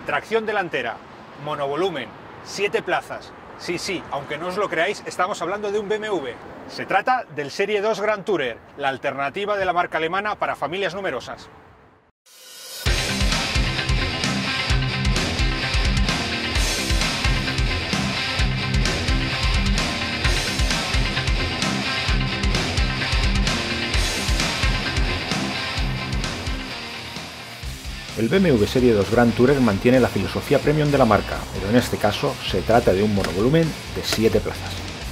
tracción delantera, monovolumen, 7 plazas. Sí, aunque no os lo creáis, estamos hablando de un BMW. Se trata del Serie 2 Grand Tourer, la alternativa de la marca alemana para familias numerosas. El BMW Serie 2 Grand Tourer mantiene la filosofía premium de la marca, pero en este caso se trata de un monovolumen de 7 plazas.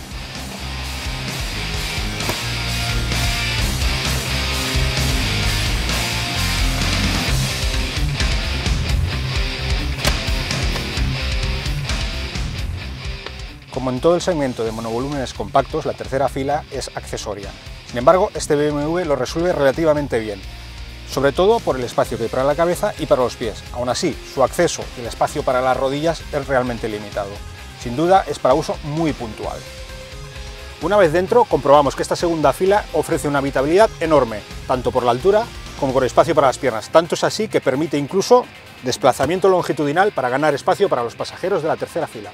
Como en todo el segmento de monovolúmenes compactos, la tercera fila es accesoria. Sin embargo, este BMW lo resuelve relativamente bien, sobre todo por el espacio que hay para la cabeza y para los pies. Aún así, su acceso y el espacio para las rodillas es realmente limitado. Sin duda, es para uso muy puntual. Una vez dentro, comprobamos que esta segunda fila ofrece una habitabilidad enorme, tanto por la altura como por espacio para las piernas. Tanto es así que permite incluso desplazamiento longitudinal para ganar espacio para los pasajeros de la tercera fila.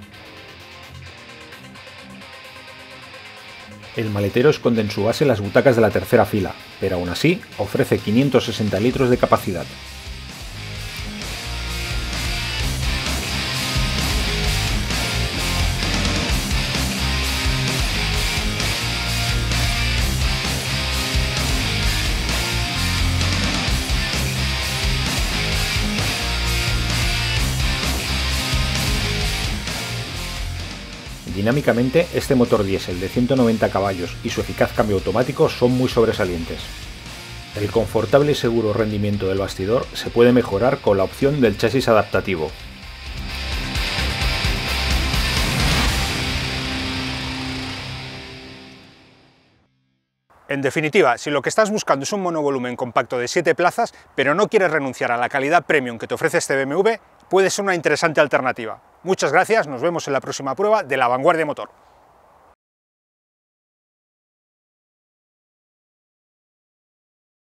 El maletero esconde en su base las butacas de la tercera fila, pero aún así ofrece 560 litros de capacidad. Dinámicamente, este motor diésel de 190 caballos y su eficaz cambio automático son muy sobresalientes. El confortable y seguro rendimiento del bastidor se puede mejorar con la opción del chasis adaptativo. En definitiva, si lo que estás buscando es un monovolumen compacto de 7 plazas, pero no quieres renunciar a la calidad premium que te ofrece este BMW, puede ser una interesante alternativa. Muchas gracias, nos vemos en la próxima prueba de La Vanguardia Motor.